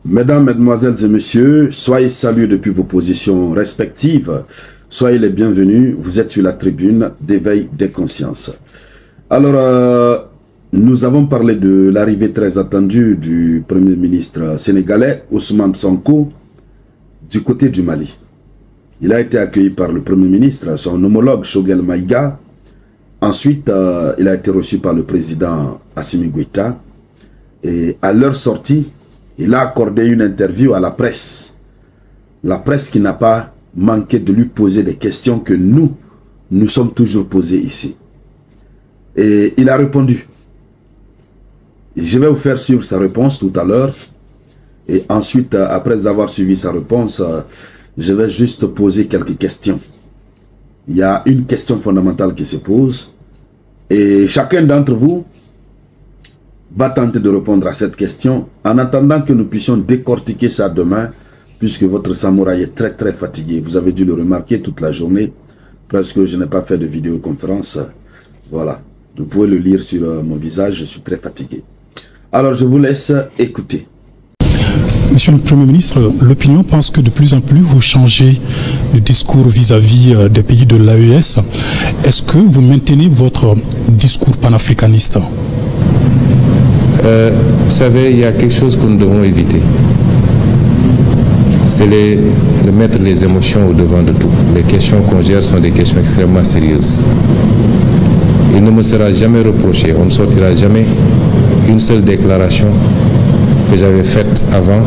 Mesdames, Mesdemoiselles et Messieurs, soyez salués depuis vos positions respectives. Soyez les bienvenus. Vous êtes sur la tribune d'éveil des consciences. Alors, nous avons parlé de l'arrivée très attendue du Premier ministre sénégalais, Ousmane Sonko, du côté du Mali. Il a été accueilli par le Premier ministre, son homologue Choguel Maïga. Ensuite, il a été reçu par le président Assimi Goïta. Et à leur sortie, il a accordé une interview à la presse. La presse qui n'a pas manqué de lui poser des questions que nous sommes toujours posées ici. Et il a répondu. Je vais vous faire suivre sa réponse tout à l'heure. Et ensuite, après avoir suivi sa réponse, je vais juste poser quelques questions. Il y a une question fondamentale qui se pose. Et chacun d'entre vous va tenter de répondre à cette question en attendant que nous puissions décortiquer ça demain, puisque votre samouraï est très fatigué. Vous avez dû le remarquer toute la journée, presque je n'ai pas fait de vidéoconférence. Voilà, vous pouvez le lire sur mon visage, je suis très fatigué. Alors je vous laisse écouter. Monsieur le Premier ministre, l'opinion pense que de plus en plus vous changez de discours vis-à-vis des pays de l'AES. Est-ce que vous maintenez votre discours panafricaniste? Vous savez, il y a quelque chose que nous devons éviter. C'est de mettre les émotions au devant de tout. Les questions qu'on gère sont des questions extrêmement sérieuses. Il ne me sera jamais reproché, on ne sortira jamais une seule déclaration que j'avais faite avant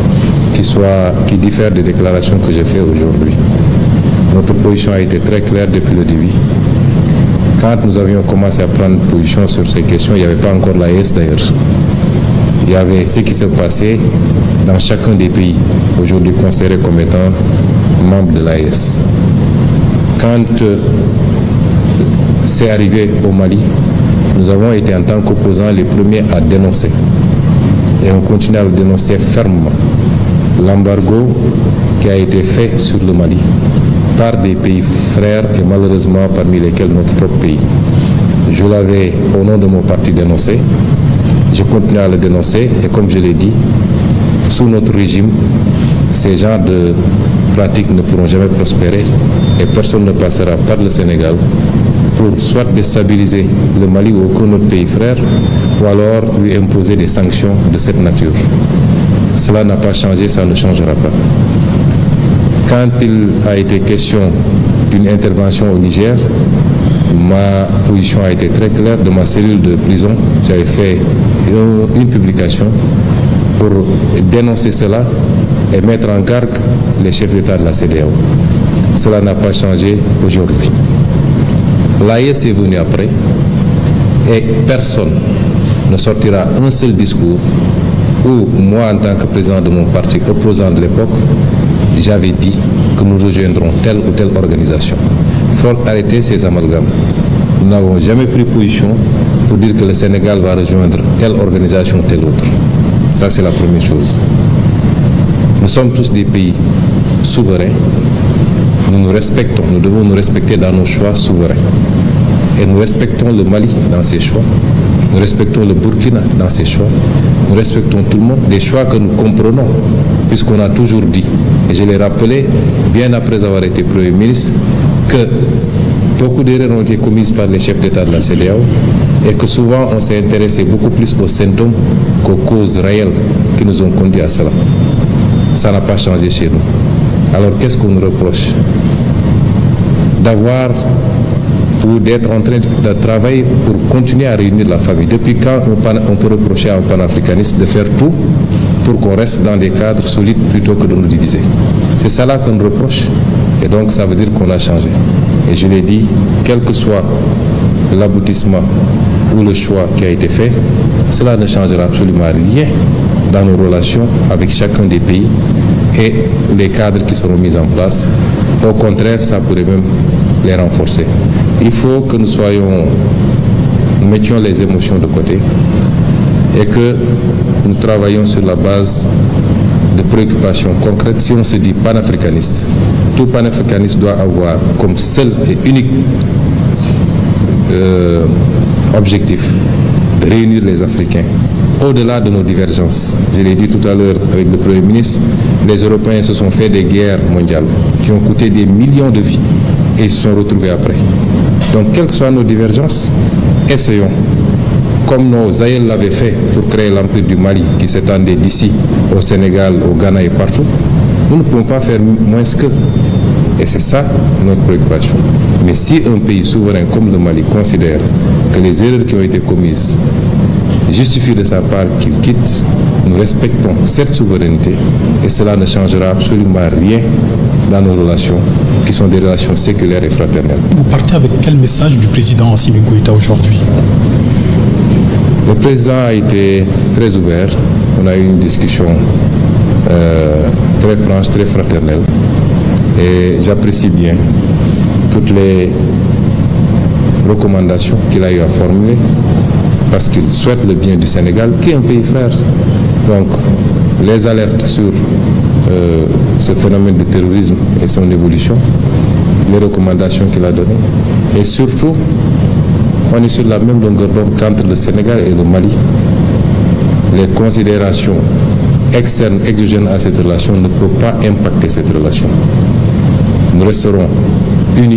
qui diffère des déclarations que j'ai faites aujourd'hui. Notre position a été très claire depuis le début. Quand nous avions commencé à prendre position sur ces questions, il n'y avait pas encore l'AES d'ailleurs. Il y avait ce qui se passait dans chacun des pays, aujourd'hui considérés comme étant membres de l'AES. Quand c'est arrivé au Mali, nous avons été en tant qu'opposants les premiers à dénoncer. Et on continue à le dénoncer fermement. L'embargo qui a été fait sur le Mali par des pays frères et malheureusement parmi lesquels notre propre pays. Je l'avais au nom de mon parti dénoncé, je continue à le dénoncer et comme je l'ai dit, sous notre régime, ces genres de pratiques ne pourront jamais prospérer et personne ne passera par le Sénégal pour soit déstabiliser le Mali ou aucun autre pays frère ou alors lui imposer des sanctions de cette nature. Cela n'a pas changé, ça ne changera pas. Quand il a été question d'une intervention au Niger, ma position a été très claire. De ma cellule de prison, j'avais fait une publication pour dénoncer cela et mettre en garde les chefs d'État de la CEDEAO. Cela n'a pas changé aujourd'hui. L'AES est venu après et personne ne sortira un seul discours où moi, en tant que président de mon parti opposant de l'époque, j'avais dit que nous rejoindrons telle ou telle organisation. Il faut arrêter ces amalgames. Nous n'avons jamais pris position pour dire que le Sénégal va rejoindre telle organisation ou telle autre. Ça, c'est la première chose. Nous sommes tous des pays souverains. Nous nous respectons. Nous devons nous respecter dans nos choix souverains. Et nous respectons le Mali dans ses choix. Nous respectons le Burkina dans ses choix. Nous respectons tout le monde, des choix que nous comprenons, puisqu'on a toujours dit, et je l'ai rappelé bien après avoir été Premier ministre, que beaucoup d'erreurs ont été commises par les chefs d'État de la CEDEAO et que souvent on s'est intéressé beaucoup plus aux symptômes qu'aux causes réelles qui nous ont conduits à cela. Ça n'a pas changé chez nous. Alors qu'est-ce qu'on nous reproche? D'avoir ou d'être en train de travailler pour continuer à réunir la famille. Depuis quand on peut reprocher à un panafricaniste de faire tout pour qu'on reste dans des cadres solides plutôt que de nous diviser? C'est ça là qu'on reproche. Et donc ça veut dire qu'on a changé. Et je l'ai dit, quel que soit l'aboutissement ou le choix qui a été fait, cela ne changera absolument rien dans nos relations avec chacun des pays et les cadres qui seront mis en place. Au contraire, ça pourrait même les renforcer. Il faut que nous mettions les émotions de côté et que nous travaillions sur la base de préoccupations concrètes. Si on se dit panafricaniste, tout panafricaniste doit avoir comme seul et unique objectif de réunir les Africains au-delà de nos divergences. Je l'ai dit tout à l'heure avec le Premier ministre, les Européens se sont fait des guerres mondiales qui ont coûté des millions de vies et ils se sont retrouvés après. Donc, quelles que soient nos divergences, essayons, comme nos aïeux l'avaient fait pour créer l'Empire du Mali qui s'étendait d'ici au Sénégal, au Ghana et partout, nous ne pouvons pas faire moins qu'eux. Et c'est ça notre préoccupation. Mais si un pays souverain comme le Mali considère que les erreurs qui ont été commises justifient de sa part qu'il quitte, nous respectons cette souveraineté et cela ne changera absolument rien dans nos relations, qui sont des relations séculaires et fraternelles. Vous partez avec quel message du président Assimi Goïta aujourd'hui? Le président a été très ouvert. On a eu une discussion très franche, très fraternelle. Et j'apprécie bien toutes les recommandations qu'il a eu à formuler parce qu'il souhaite le bien du Sénégal, qui est un pays frère. Donc, les alertes sur ce phénomène de terrorisme et son évolution, les recommandations qu'il a données, et surtout, on est sur la même longueur d'onde qu'entre le Sénégal et le Mali. Les considérations externes, exogènes à cette relation ne peuvent pas impacter cette relation. Nous resterons unis,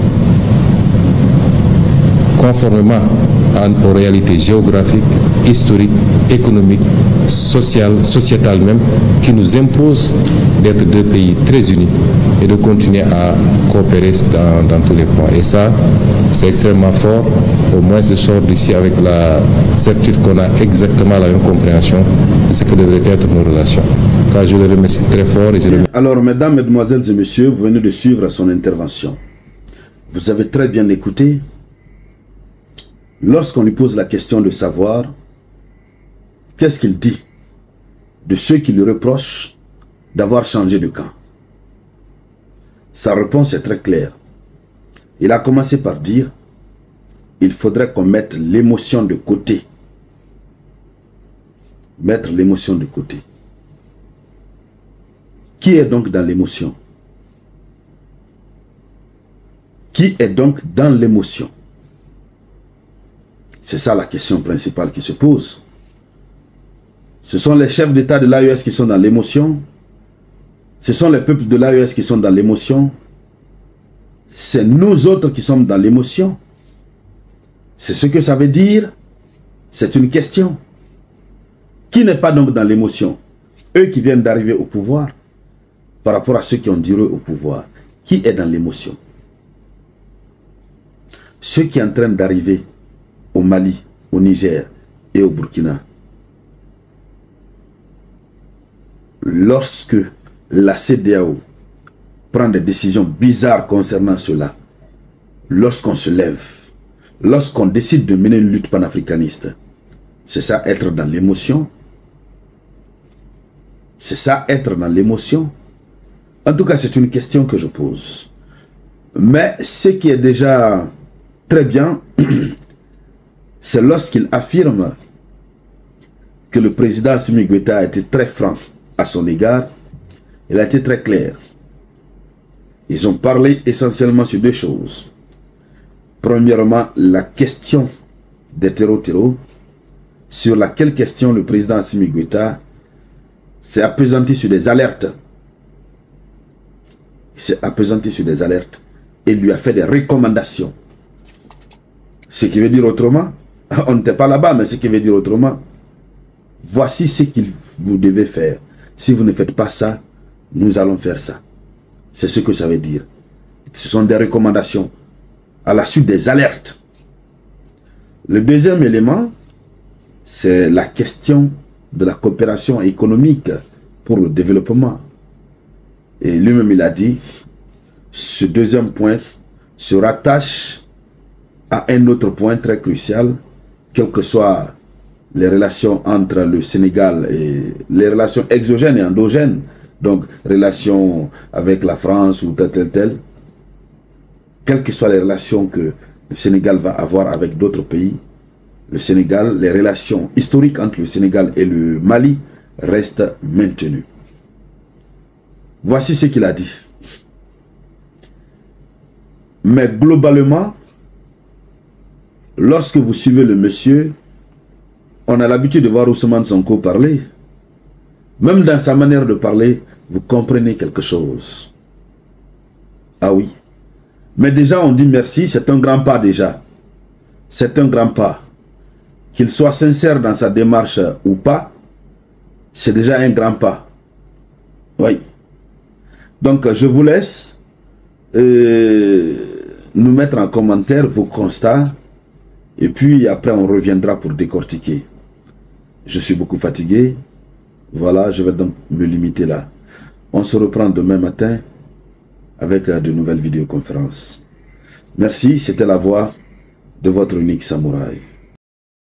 conformément aux réalités géographiques, historiques, économiques, sociales, sociétales même, qui nous imposent d'être deux pays très unis et de continuer à coopérer dans tous les points. Et ça, c'est extrêmement fort. Au moins, je sors d'ici avec la certitude qu'on a exactement la même compréhension de ce que devraient être nos relations. Car je le remercie très fort. Et je remercie... Alors, mesdames, mesdemoiselles et messieurs, vous venez de suivre son intervention. Vous avez très bien écouté. Lorsqu'on lui pose la question de savoir qu'est-ce qu'il dit de ceux qui lui reprochent d'avoir changé de camp, sa réponse est très claire. Il a commencé par dire il faudrait qu'on mette l'émotion de côté. Mettre l'émotion de côté. Qui est donc dans l'émotion? Qui est donc dans l'émotion? C'est ça la question principale qui se pose. Ce sont les chefs d'État de l'AES qui sont dans l'émotion. Ce sont les peuples de l'AES qui sont dans l'émotion. C'est nous autres qui sommes dans l'émotion. C'est ce que ça veut dire. C'est une question. Qui n'est pas donc dans l'émotion? Eux qui viennent d'arriver au pouvoir par rapport à ceux qui ont duré au pouvoir. Qui est dans l'émotion? Ceux qui sont en train d'arriver au Mali, au Niger et au Burkina. Lorsque la CEDEAO prend des décisions bizarres concernant cela, lorsqu'on se lève, lorsqu'on décide de mener une lutte panafricaniste, c'est ça être dans l'émotion? C'est ça être dans l'émotion? En tout cas, c'est une question que je pose. Mais ce qui est déjà très bien, c'est lorsqu'il affirme que le président Assimi Goïta a été très franc à son égard. Il a été très clair. Ils ont parlé essentiellement sur deux choses. Premièrement, la question des terreaux, sur laquelle question le président Assimi Goïta s'est appesanti sur des alertes. Il s'est appesanti sur des alertes et lui a fait des recommandations. Ce qui veut dire autrement, on n'était pas là-bas, mais ce qui veut dire autrement, voici ce que vous devez faire. Si vous ne faites pas ça, nous allons faire ça. C'est ce que ça veut dire. Ce sont des recommandations à la suite des alertes. Le deuxième élément, c'est la question de la coopération économique pour le développement. Et lui-même, il a dit, ce deuxième point se rattache à un autre point très crucial, quelles que soient les relations entre le Sénégal et les relations exogènes et endogènes, donc relations avec la France ou tel, quelles que soient les relations que le Sénégal va avoir avec d'autres pays, le Sénégal, les relations historiques entre le Sénégal et le Mali restent maintenues. Voici ce qu'il a dit. Mais globalement, lorsque vous suivez le monsieur, on a l'habitude de voir Ousmane Sonko parler. Même dans sa manière de parler, vous comprenez quelque chose. Ah oui. Mais déjà, on dit merci, c'est un grand pas déjà. C'est un grand pas. Qu'il soit sincère dans sa démarche ou pas, c'est déjà un grand pas. Oui. Donc, je vous laisse nous mettre en commentaire vos constats. Et puis, après, on reviendra pour décortiquer. Je suis beaucoup fatigué. Voilà, je vais donc me limiter là. On se reprend demain matin avec de nouvelles vidéoconférences. Merci, c'était la voix de votre unique samouraï.